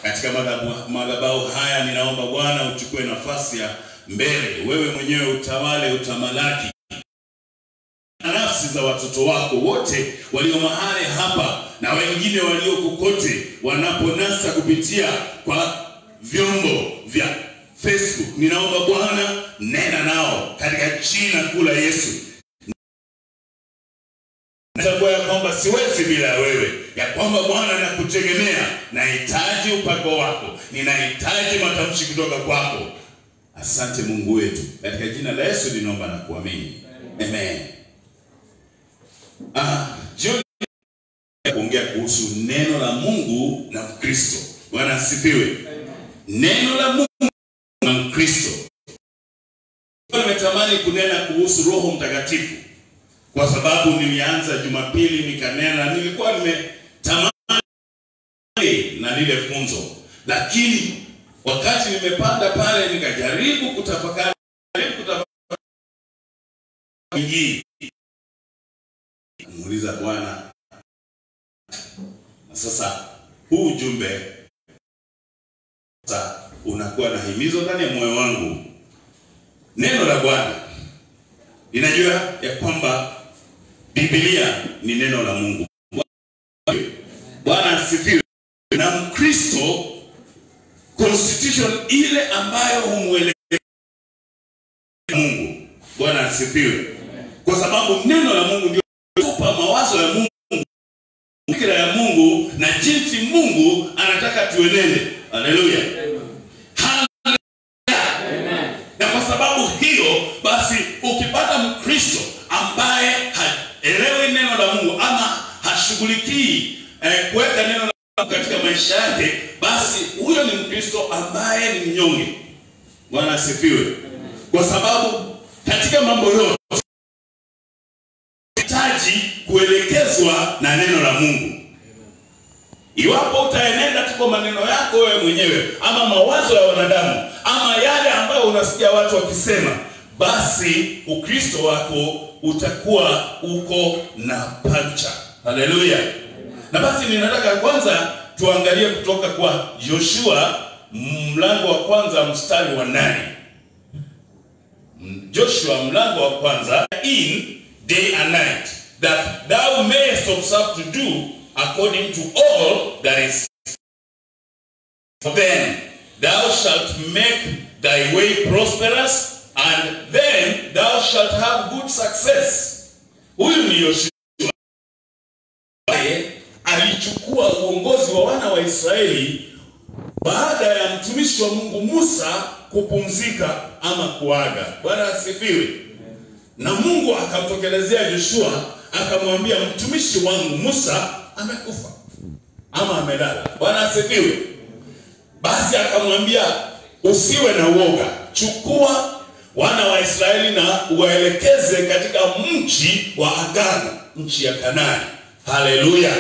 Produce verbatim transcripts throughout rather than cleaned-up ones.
katika madhabahu haya, ninaomba Bwana uchukue nafasi ya mbele, wewe mwenyewe utawale, utamalaki nafsi za watoto wako wote walio mahali hapa na wengine walio kokote wanaponasa kupitia kwa vyombo vya Facebook. Ninaomba Bwana, nena nao katika jina kuu la Yesu. Natambua ya kwamba siwezi bila wewe, ya kwamba Bwana nakutegemea, nahitaji upako wako, ninahitaji matamshi kutoka kwako. Asante Mungu wetu, katika jina la Yesu ninaomba na kuamini. Amen. Ah, jioni kuongea kuhusu neno la Mungu na Mkristo. Bwana asifiwe. Neno la Mungu na Mkristo. Nimetamani kunena kuhusu Roho Mtakatifu, kwa sababu nilianza Jumapili nikanena, nilikuwa nimetamani na lile funzo, lakini wakati nimepanda pale nikajaribu kutafakari kutafakari muuliza Bwana, na sasa huu ujumbe sasa unakuwa na himizo ndani ya moyo wangu. Neno la Bwana, ninajua ya kwamba Biblia ni neno la Mungu. Bwana asifiwe. Na Mkristo, constitution ile ambayo humwelekea Mungu. Bwana asifiwe. Kwa sababu neno la Mungu ndio hutupa mawazo ya Mungu, fikra ya Mungu, na jinsi Mungu anataka tuenende. Haleluya. Amen. Na kwa sababu hiyo basi, ukipata Mkristo ambaye haelewi neno la Mungu ama hashughulikii eh, kuweka neno la Mungu katika maisha yake, basi huyo ni Mkristo ambaye ni mnyonge. Bwana asifiwe. Kwa sababu katika mambo yote hitaji kuelekezwa na neno la Mungu. Iwapo utaenenda tuko maneno yako wewe mwenyewe, ama mawazo ya wanadamu, ama yale ambayo unasikia watu wakisema, basi Ukristo wako utakuwa uko na pancha. Haleluya. Na basi ninataka kwanza tuangalie kutoka kwa Joshua mlango wa kwanza mstari wa nane. Joshua mlango wa kwanza, in day and night, that thou mayest observe to do according to all that is. Then thou shalt make thy way prosperous, and then thou shalt have good success. Huyu ni Yoshua alichukua uongozi wa wana wa Israeli baada ya mtumishi wa Mungu Musa kupumzika ama kuaga. Bwana asifiwe. Na Mungu akamtokelezea Joshua akamwambia, mtumishi wangu Musa amekufa ama amelala. Bwana asifiwe. Basi akamwambia, usiwe na uoga, chukua wana wa Israeli na uwaelekeze katika mji wa agano, nchi ya Kanaani. Haleluya.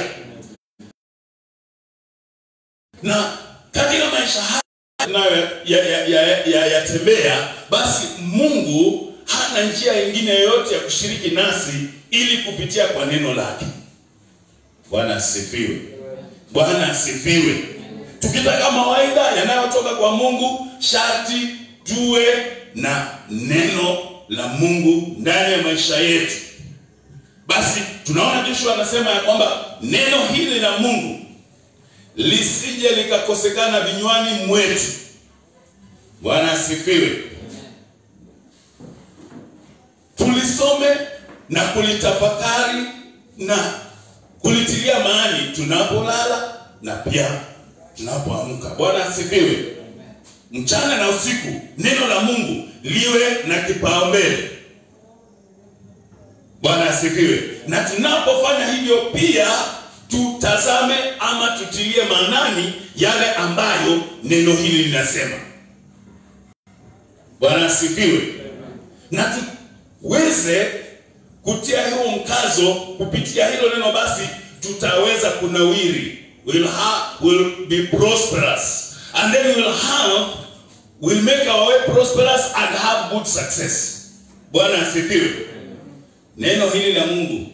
Na katika maisha haya nayo ya ya ya, ya, ya tembea, basi Mungu hana njia nyingine yoyote ya kushiriki nasi ili kupitia kwa neno lake. Bwana asifiwe. Bwana asifiwe. Tukitaka mawaidha yanayotoka kwa Mungu, sharti tuwe na neno la Mungu ndani ya maisha yetu. Basi tunaona Joshua anasema ya kwamba neno hili la Mungu lisije likakosekana vinywani mwetu. Bwana asifiwe. Tulisome na kulitafakari na kulitilia maana tunapolala na pia tunapoamka. Bwana asifiwe. Mchana na usiku neno la Mungu liwe na kipaumbele. Bwana asifiwe. Na tunapofanya hivyo pia tutazame ama tutilie maanani yale ambayo neno hili linasema. Bwana asifiwe. Na tuweze kutia hiyo mkazo kupitia hilo neno, basi tutaweza kunawiri. We'll have, will be prosperous, and then we'll have, we'll make our way prosperous and have good success. Bwana asifiwe. Neno hili la Mungu,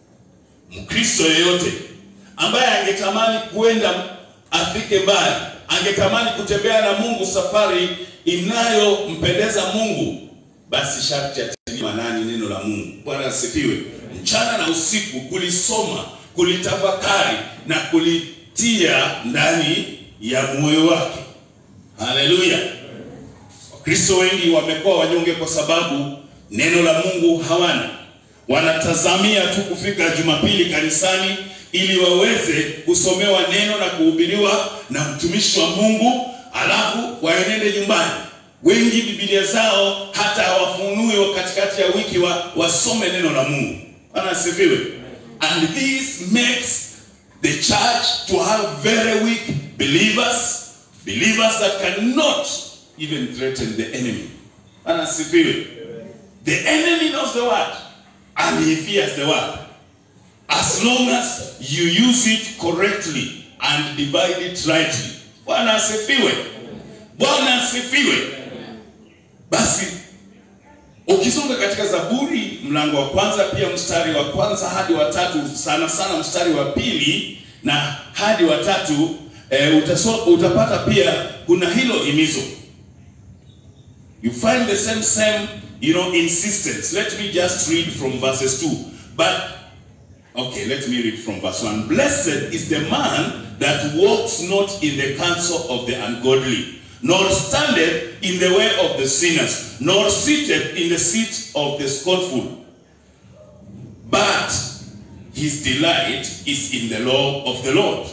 Mkristo yeyote ambaye angetamani kuenda afike mbali angetamani kutembea na Mungu safari inayompendeza Mungu, basi sharti atilie maanani neno la Mungu. Bwana asifiwe. Mchana na usiku kulisoma, kulitafakari na kulitia ndani ya moyo wake. Haleluya. Wakristo wengi wamekuwa wanyonge kwa sababu neno la Mungu hawana. Wanatazamia tu kufika Jumapili kanisani ili waweze kusomewa neno na kuhubiriwa na mtumishi wa Mungu, alafu waenende nyumbani. Wengi Biblia zao hata hawafunui katikati ya wiki wa, wasome neno la Mungu. Bwana asifiwe. And this makes the church to have very weak believers, believers that cannot even threaten the enemy. Bwana asifiwe. The enemy knows the word and he fears the word. As long as you use it correctly and divide it rightly. Bwana asifiwe. Bwana asifiwe. Basi ukisoma katika Zaburi mlango wa kwanza pia mstari wa kwanza hadi wa tatu, sana sana mstari wa pili na hadi wa tatu, e, utaso, utapata pia kuna hilo himizo. You find the same same you know insistence. Let me just read from verses two. But okay, let me read from verse one. Blessed is the man that walks not in the counsel of the ungodly, nor standeth in the way of the sinners, nor sitteth in the seat of the scornful. But his delight is in the law of the Lord,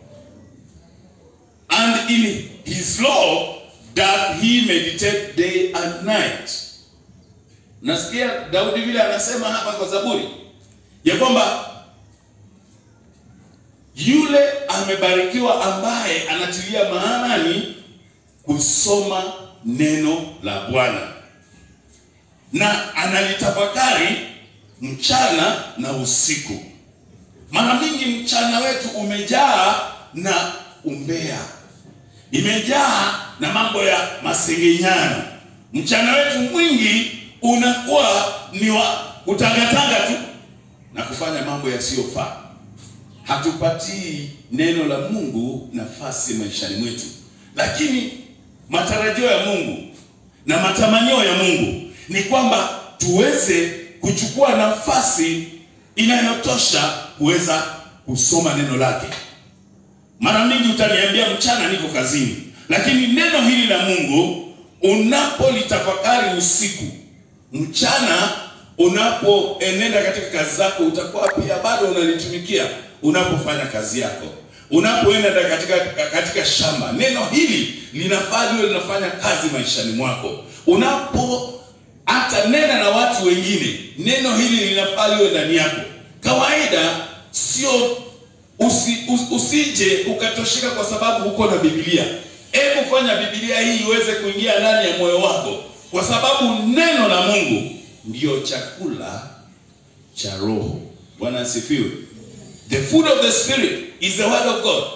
and in his law doth he meditate day and night. Nasikia Daudi vile anasema hapa kwa Zaburi ya kwamba yule amebarikiwa ambaye anatilia maanani kusoma neno la Bwana na analitafakari mchana na usiku. Mara mingi mchana wetu umejaa na umbea, imejaa na mambo ya masengenyano. Mchana wetu mwingi unakuwa ni wa kutangatanga tu na kufanya mambo yasiyofaa. Hatupatii neno la Mungu nafasi maishani mwetu. Lakini matarajio ya Mungu na matamanio ya Mungu ni kwamba tuweze kuchukua nafasi inayotosha kuweza kusoma neno lake. Mara mingi utaniambia mchana niko kazini, lakini neno hili la Mungu unapolitafakari usiku, mchana unapoenenda katika kazi zako utakuwa pia bado unalitumikia. Unapofanya kazi yako, unapoenda katika katika shamba, neno hili linafaa liwe linafanya kazi maishani mwako. Unapo hata nena na watu wengine, neno hili linafaa liwe ndani yako. Kawaida sio usi, us, usije ukatoshika kwa sababu uko na Biblia. Hebu fanya Biblia hii iweze kuingia ndani ya moyo wako, kwa sababu neno la Mungu ndio chakula cha roho. Bwana asifiwe. The food of the Spirit is the word of God.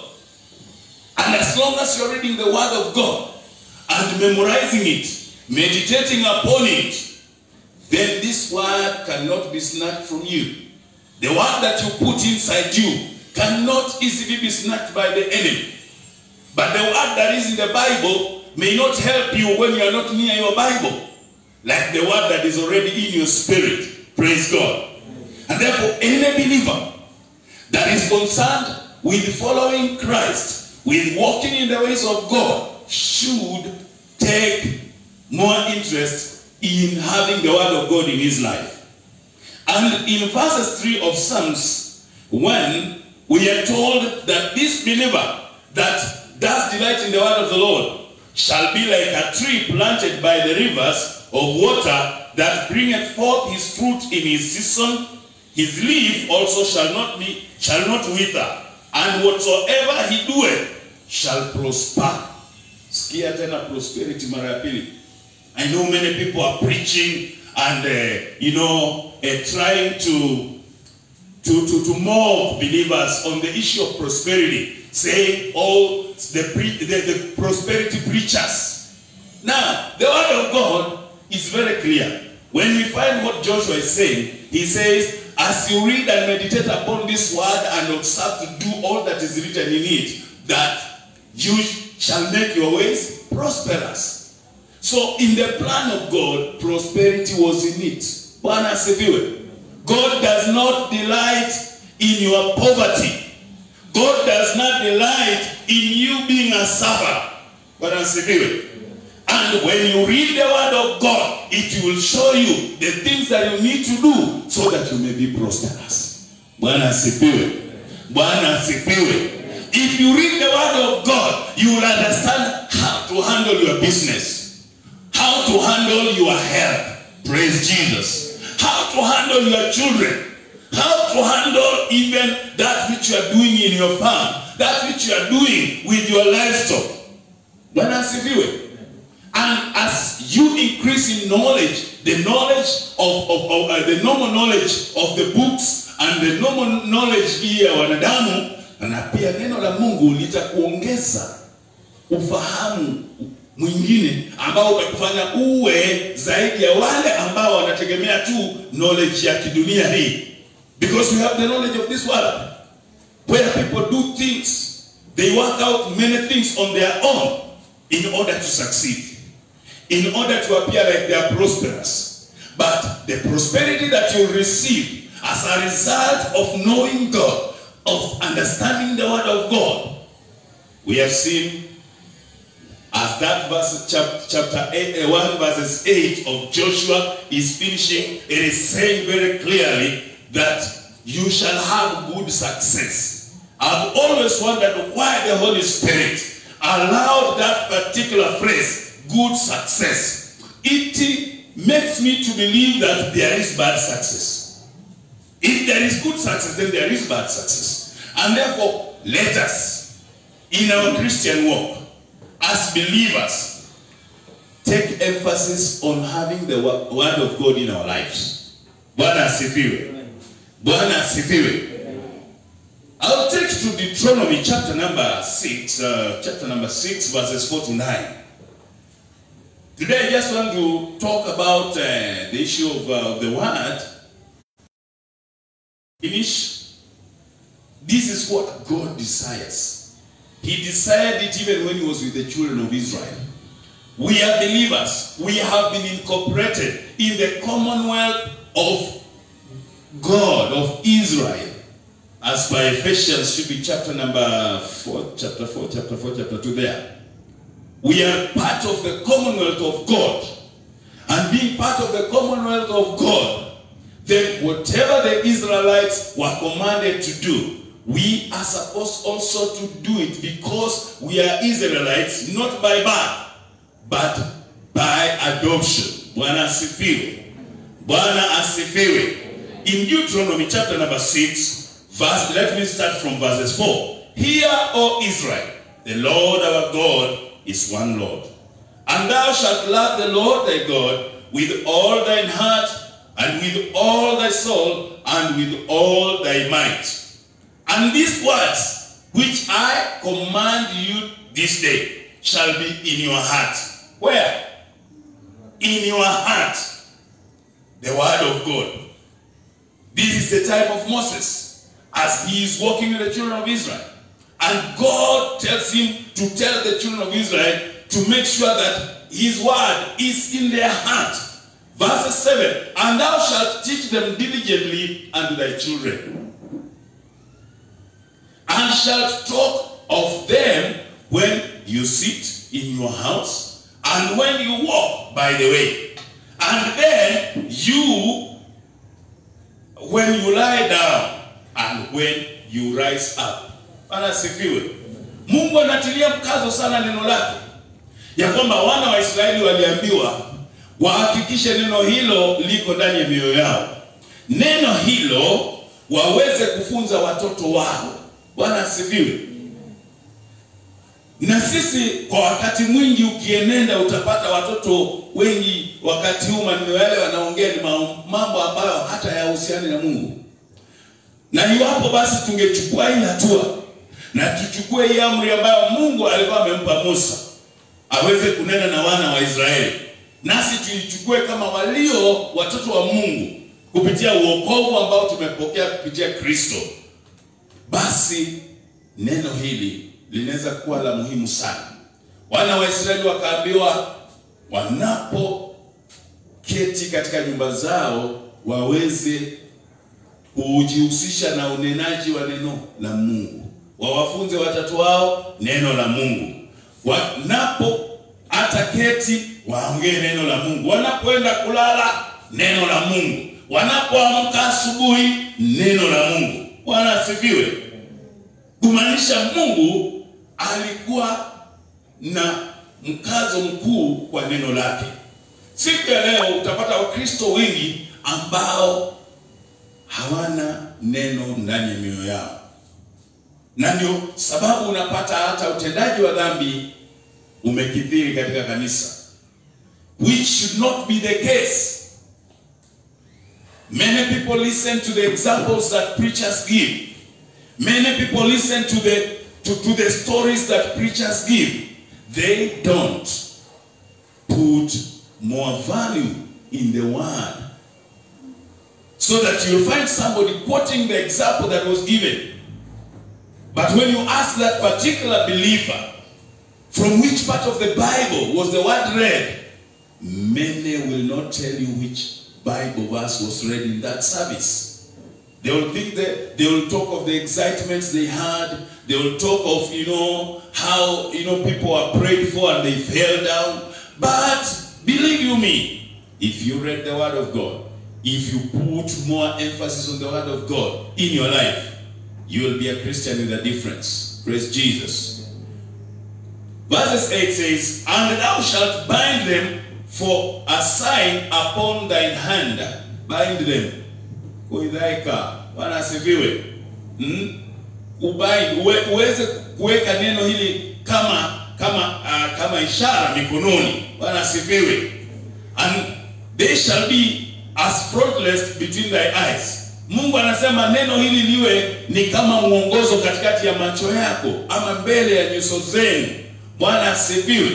And as long as you're reading the word of God and memorizing it, meditating upon it, then this word cannot be snatched from you. The word that you put inside you cannot easily be snatched by the enemy. But the word that is in the Bible may not help you when you are not near your Bible, like the word that is already in your spirit. Praise God. And therefore, any believer that is concerned with following Christ, with walking in the ways of God, should take more interest in having the word of God in his life. And in verses three of Psalms, when we are told that this believer that does delight in the word of the Lord shall be like a tree planted by the rivers of water, that bringeth forth his fruit in his season, his leaf also shall not be shall not wither, and whatsoever he doeth shall prosper. Sikia tena prosperity mara ya pili. I know many people are preaching and uh, you know uh, trying to to to to mock believers on the issue of prosperity, saying all the, pre the the prosperity preachers. Now the word of God is very clear. When we find what Joshua is saying, he says, as you read and meditate upon this word and observe to do all that is written in it, that you shall make your ways prosperous. So in the plan of God, prosperity was in it. Bwana asifiwe. God does not delight in your poverty. God does not delight in you being a server. Bwana asifiwe. And when you read the word of God, it will show you the things that you need to do so that you may be prosperous. Bwana asifiwe. Bwana asifiwe. If you read the word of God, you will understand how to handle your business, how to handle your health. Praise Jesus. How to handle your children, how to handle even that which you are doing in your farm, that which you are doing with your livestock. Bwana asifiwe. And as you increase in knowledge, the knowledge of, of, of uh, the normal knowledge of the books and the normal knowledge ya wanadamu, na pia neno la Mungu litakuongeza ufahamu mwingine ambao utakufanya uwe zaidi ya wale ambao wanategemea tu knowledge ya kidunia hii. Because we have the knowledge of this world, where people do things, they work out many things on their own in order to succeed, in order to appear like they are prosperous. But the prosperity that you receive as a result of knowing God, of understanding the word of God, we have seen as that verse, chapter eight, one verses eight of Joshua is finishing, it is saying very clearly that you shall have good success. I've always wondered why the Holy Spirit allowed that particular phrase, good success. It makes me to believe that there is bad success. If there is good success, then there is bad success. And therefore, let us, in our Christian walk, as believers, take emphasis on having the word of God in our lives. Bwana asifiwe. Bwana asifiwe. I'll take you to Deuteronomy chapter number six, uh, chapter number six, verses four to nine. Today I just want to talk about uh, the issue of uh, the word. Finish. This is what God desires. He desired it even when he was with the children of Israel. We are believers. We have been incorporated in the commonwealth of God, of Israel. As by Ephesians, should be chapter number four, chapter four, chapter four, chapter two there. We are part of the commonwealth of God. And being part of the commonwealth of God, then whatever the Israelites were commanded to do, we are supposed also to do it, because we are Israelites, not by birth, but by adoption. Bwana asifiwe. Bwana asifiwe. In Deuteronomy chapter number six, verse, let me start from verses four. Hear, O Israel, the Lord our God is one Lord. And thou shalt love the Lord thy God with all thine heart, and with all thy soul, and with all thy might. And these words which I command you this day shall be in your heart. Where? In your heart. The word of God. This is the time of Moses, as he is walking with the children of Israel. And God tells him to tell the children of Israel to make sure that his word is in their heart. Verse seven, and thou shalt teach them diligently unto thy children, and shalt talk of them when you sit in your house, and when you walk by the way, and then you, when you lie down, and when you rise up. Anasifiwe. Mungu anatilia mkazo sana neno lake, ya kwamba wana wa Israeli waliambiwa wahakikishe neno hilo liko ndani ya mioyo yao. Neno hilo waweze kufunza watoto wao. Bwana asifiwe. Na sisi kwa wakati mwingi ukienenda utapata watoto wengi wakati huu maneno yale wanaongea ni mambo ambayo hata yahusiani na Mungu. Na iwapo basi tungechukua hii hatua na tuchukue hii amri ambayo Mungu alikuwa amempa Musa aweze kunena na wana wa Israeli, nasi tuichukue kama walio watoto wa Mungu kupitia uokovu ambao tumepokea kupitia Kristo, basi neno hili linaweza kuwa la muhimu sana. Wana wa Israeli wakaambiwa wanapoketi katika nyumba zao waweze kujihusisha na unenaji wa neno la Mungu. Wawafunze watoto wao neno la Mungu. Wanapo hata keti waongee neno la Mungu. Wanapoenda kulala neno la Mungu. Wanapoamka asubuhi neno la Mungu. Bwana asifiwe. Kumaanisha Mungu alikuwa na mkazo mkuu kwa neno lake. Siku ya leo utapata Wakristo wengi ambao hawana neno ndani ya mioyo yao. Na ndio sababu unapata hata utendaji wa dhambi umekithiri katika kanisa, which should not be the case. Many people listen to the examples that preachers give. Many people listen to the to, to the stories that preachers give. They don't put more value in the word. So that you'll find somebody quoting the example that was given. But when you ask that particular believer, from which part of the Bible was the word read, many will not tell you which Bible verse was read in that service. They will think that they will talk of the excitements they had. They will talk of, you know, how, you know, people were prayed for and they fell down. But believe you me, if you read the word of God, if you put more emphasis on the word of God in your life, you will be a Christian with a difference. Praise Jesus. Verse eight says, and thou shalt bind them for a sign upon thine hand. Bind them. Kuidhaika. Bwana asifiwe. Hmm? Ubind. Uwe, uweze kuweka neno hili kama kama uh, kama ishara mikononi. Bwana asifiwe. And they shall be as frontless between thy eyes. Mungu anasema neno hili liwe ni kama mwongozo katikati ya macho yako ama mbele ya nyuso zenu. Bwana asifiwe.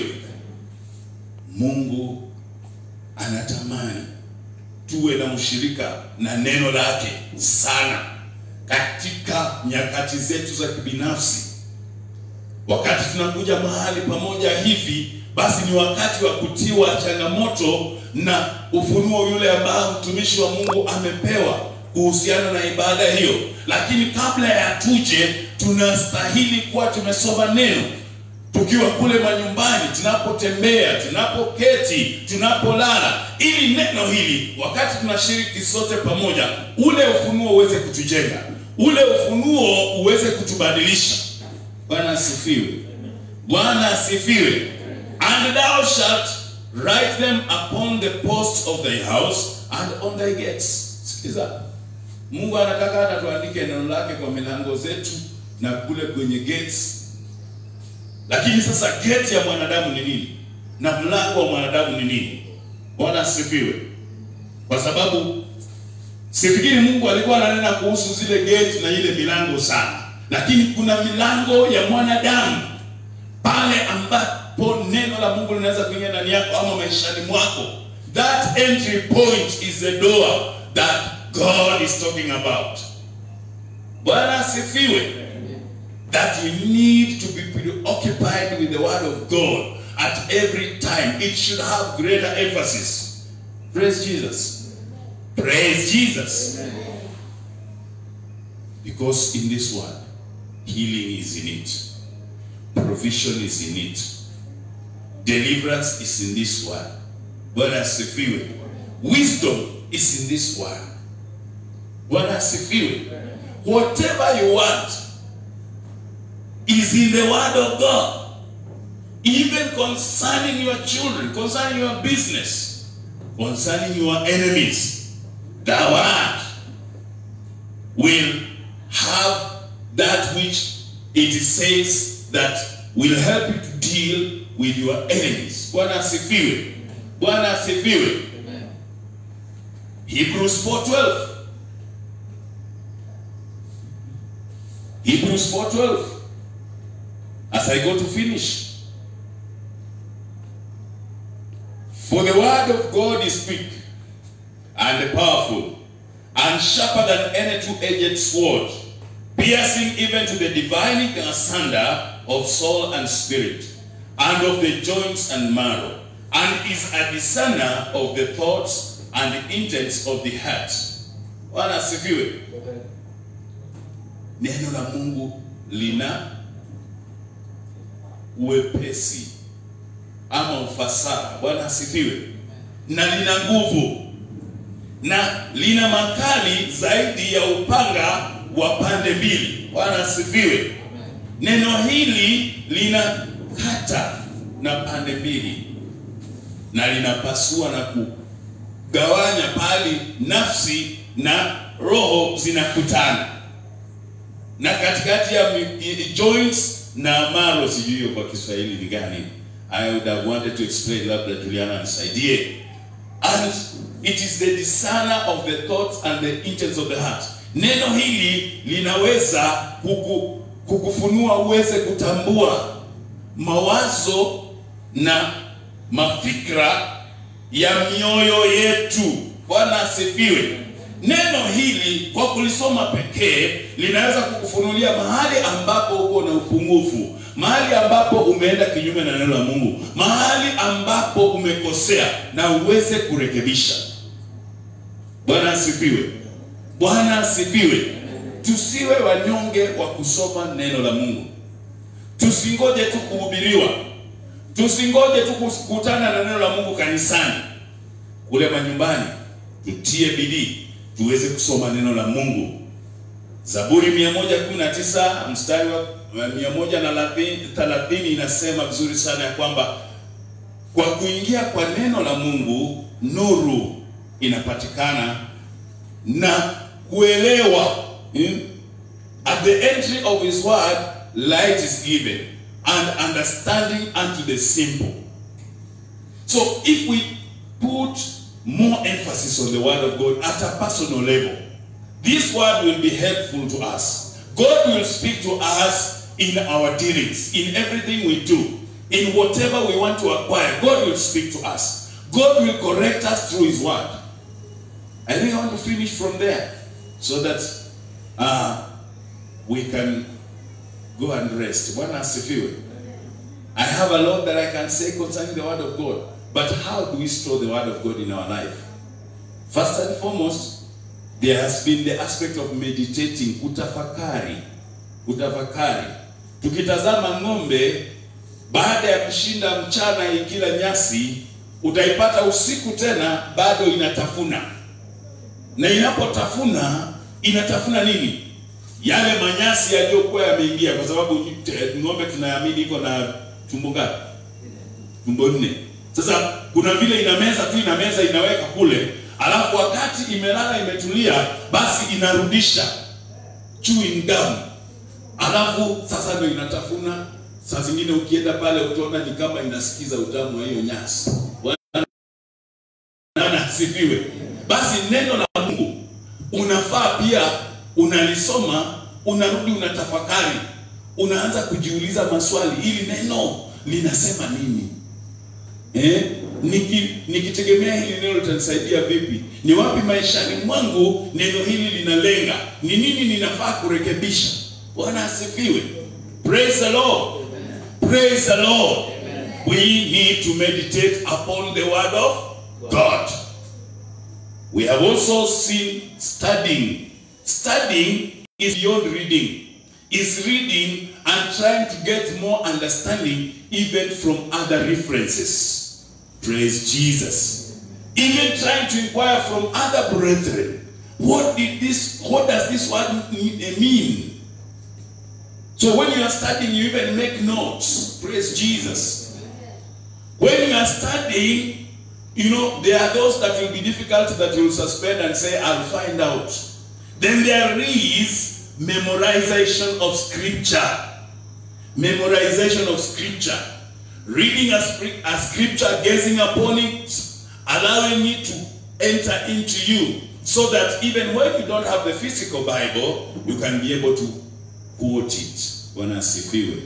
Mungu anatamani tuwe na ushirika na neno lake sana katika nyakati zetu za kibinafsi. Wakati tunakuja mahali pamoja hivi, basi ni wakati wa kutiwa changamoto na ufunuo yule ambao mtumishi wa Mungu amepewa kuhusiana na ibada hiyo. Lakini kabla ya tuje, tunastahili kuwa tumesoma neno. Tukiwa kule manyumbani, tunapotembea, tunapoketi, tunapolala, ili neno hili wakati tunashiriki sote pamoja, ule ufunuo uweze kutujenga, ule ufunuo uweze kutubadilisha. Bwana asifiwe. Bwana asifiwe. And thou shalt write them upon the posts of thy house and on thy gates. Sikiza. Mungu anataka hata tuandike neno lake kwa milango zetu na kule kwenye gates. Lakini sasa gate ya mwanadamu ni nini? Na mlango wa mwanadamu ni nini? Bwana asifiwe. Kwa sababu sifikiri Mungu alikuwa ananena kuhusu zile gate na ile milango sana. Lakini kuna milango ya mwanadamu pale ambapo neno la Mungu linaweza kuingia ndani yako ama maishani mwako. That entry point is the door that God is talking about. Bwana asifiwe. That we need to be preoccupied with the word of God at every time. It should have greater emphasis. Praise Jesus. Praise Jesus. Amen. Because in this word, healing is in it. Provision is in it. Deliverance is in this word. Bwana asifiwe. Wisdom is in this word. Bwana asifiwe. Whatever you want is in the word of God. Even concerning your children, concerning your business, concerning your enemies, the word will have that which it says that will help you to deal with your enemies. Bwana asifiwe. Bwana asifiwe. Hebrews four twelve. Hebrews four twelve. As I go to finish. For the word of God is quick and powerful and sharper than any two-edged sword, piercing even to the dividing asunder of soul and spirit, and of the joints and marrow, and is a discerner of the thoughts and the intents of the heart. Bwana asifiwe. Neno la Mungu lina uwepesi ama ufasaha. Bwana asifiwe. Na lina nguvu, na lina makali zaidi ya upanga wa pande mbili. Bwana asifiwe. Neno hili lina kata na pande mbili, na linapasua na kugawanya pali nafsi na roho zinakutana, na katikati ya joints na marrow. Sijui hiyo kwa Kiswahili ni gani. I would have wanted to explain, labda Juliana nisaidie. And it is the discerner of the thoughts and the intents of the heart. Neno hili linaweza kuku, kukufunua uweze kutambua mawazo na mafikra ya mioyo yetu. Bwana asifiwe. Neno hili kwa kulisoma pekee linaweza kukufunulia mahali ambapo uko na upungufu, mahali ambapo umeenda kinyume na neno la Mungu, mahali ambapo umekosea na uweze kurekebisha. Bwana asifiwe. Bwana asifiwe. Tusiwe wanyonge wa kusoma neno la Mungu. Tusingoje tu kuhubiriwa. Tusingoje tu kukutana na neno la Mungu kanisani. Kule manyumbani tutie bidii tuweze kusoma neno la Mungu. Zaburi mia moja kumi na tisa mstari wa mia moja thelathini inasema vizuri sana ya kwamba kwa kuingia kwa neno la Mungu nuru inapatikana na kuelewa. Hmm? At the entry of his word light is given and understanding unto the simple. So if we put more emphasis on the word of God at a personal level, this word will be helpful to us. God will speak to us in our dealings, in everything we do, in whatever we want to acquire. God will speak to us. God will correct us through his word. I think I want to finish from there so that uh, we can go and rest. Bwana asifiwe. I have a lot that I can say concerning the word of God. But how do we store the word of God in our life? First and foremost, there has been the aspect of meditating, kutafakari. Kutafakari. Tukitazama ng'ombe, baada ya kushinda mchana ikila nyasi, utaipata usiku tena bado inatafuna. Na inapotafuna, inatafuna nini? Yale manyasi yaliyokuwa yameingia, kwa sababu ng'ombe tunaamini iko na tumbo ngapi? Tumbo nne. Sasa kuna vile inameza tu, inameza inaweka kule, alafu wakati imelala imetulia, basi inarudisha chewing gum, alafu sasa ndio inatafuna. Saa zingine ukienda pale utaona ni kama inasikiza utamu wa hiyo nyasi. Bwana asifiwe. Basi neno la Mungu unafaa pia unalisoma, unarudi unatafakari, unaanza kujiuliza maswali, hili neno linasema nini? Eh, niki nikitegemea hili neno litanisaidia vipi? Ni wapi maishani mwangu neno hili linalenga? Ni nini ninafaa kurekebisha? Bwana asifiwe. Praise the Lord. Amen. Praise the Lord. Amen. We need to meditate upon the word of God. We have also seen studying. Studying is beyond reading. Is reading and trying to get more understanding even from other references. Praise Jesus. Even trying to inquire from other brethren. What did this, what does this word mean? So when you are studying, you even make notes. Praise Jesus. When you are studying, you know, there are those that will be difficult that you will suspend and say, I'll find out. Then there is memorization of scripture. Memorization of scripture. Reading a, a scripture, gazing upon it, allowing it to enter into you, so that even when you don't have the physical Bible, you can be able to quote it. Bwana asifiwe.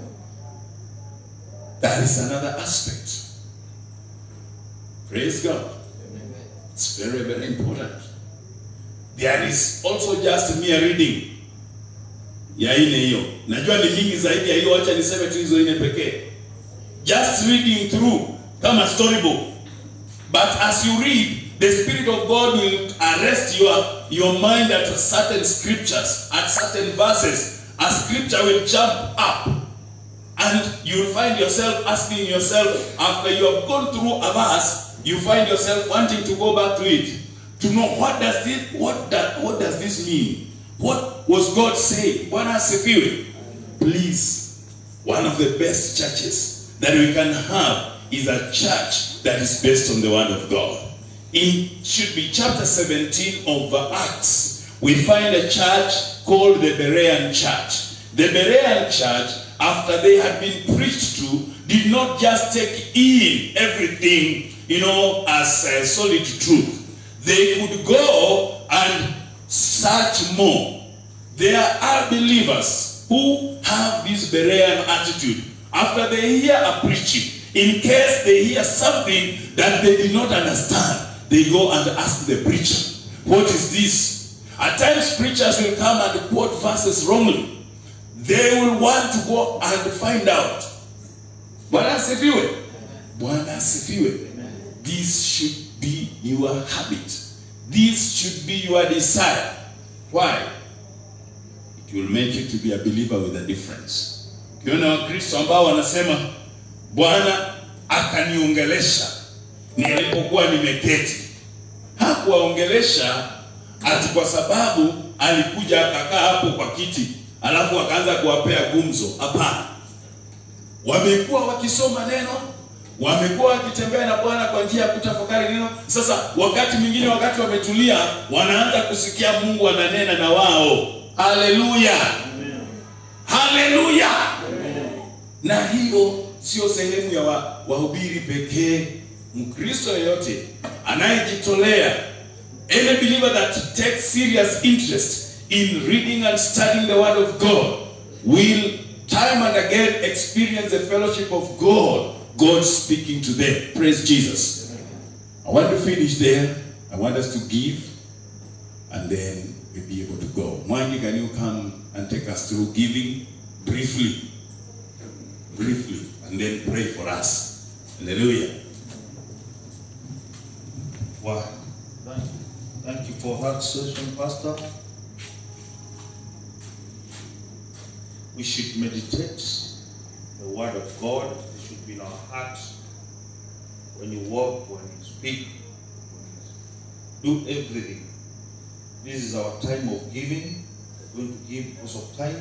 That is another aspect. Praise God. It's very, very important. There is also just mere reading. Ya ine hiyo. Najua ni mingi zaidi ya hiyo, acha niseme tu hizo ine pekee. just reading through kama storybook. But as you read, the Spirit of God will arrest your, your mind at certain scriptures, at certain verses. A scripture will jump up, and you'll find yourself asking yourself, after you have gone through a verse, you find yourself wanting to go back to it, to know what does this, what that, what does this mean? What was God saying? Bwana asifiwe. Please, one of the best churches that we can have is a church that is based on the Word of God. In should be chapter seventeen of Acts, we find a church called the Berean Church. The Berean Church, after they had been preached to, did not just take in everything, you know, as a solid truth. They could go and search more. There are believers who have this Berean attitude. After they hear a preaching, in case they hear something that they did not understand, they go and ask the preacher, what is this? At times preachers will come and quote verses wrongly. They will want to go and find out. Bwana asifiwe. Bwana asifiwe. This should be your habit. This should be your desire. Why? It will make you to be a believer with a difference. Ukiona Wakristo ambao wanasema Bwana akaniongelesha nilipokuwa nimeketi. Hakuwaongelesha ati kwa sababu alikuja akakaa hapo kwa kiti alafu akaanza kuwapea gumzo. Hapana. Wamekuwa wakisoma neno, wamekuwa wakitembea na Bwana kwa njia ya kutafakari neno. Sasa wakati mwingine, wakati wametulia, wanaanza kusikia Mungu ananena na wao. Haleluya. Haleluya. Na hiyo sio sehemu ya wahubiri pekee. Mkristo yeyote anayejitolea, any believer that takes serious interest in reading and studying the Word of God will time and again experience the fellowship of God, God speaking to them. Praise Jesus. I want to finish there. I want us to give, and then we'll be able to go. Mwangi, can you come and take us through giving briefly? Briefly, and then pray for us. Hallelujah. Wow. Thank you. Thank you for that session, Pastor. We should meditate the Word of God. It should be in our hearts. When you walk, when you speak, when you do everything. This is our time of giving. We're going to give because of time.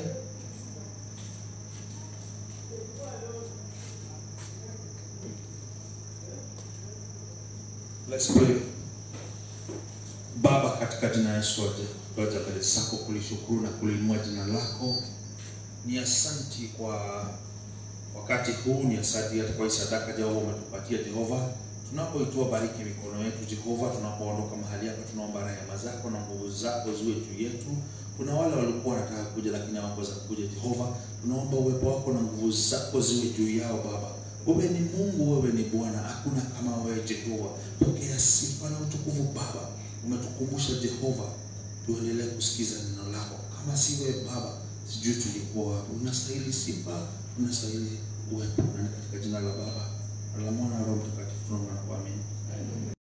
Let's pray. Baba, katika jina la Yesu, tunaja mbele zako kulishukuru na kuliinua jina lako. Ni asante kwa wakati huu, ni asante kwa hii sadaka Jehova umetupatia Jehova. Tunapoitoa, bariki mikono yetu Jehova. Tunapoondoka mahali hapa, tunaomba rehema zako na nguvu zako ziwe juu yetu. Kuna wale walikuwa wanataka kuja lakini hawakuweza kuja Jehova. Tunaomba uwepo wako na nguvu zako ziwe juu yao Baba. Wewe ni Mungu, wewe ni Bwana, hakuna kama wewe Jehova. Pokea sifa na utukufu Baba. Umetukumbusha Jehova tuendelee kusikiza neno lako. Kama si wewe Baba, sijui tulikuwa wapi. Unastahili sifa, unastahili uwepo. Na katika jina la Baba, la Mwana na Roho Mtakatifu tunaomba na kuamini.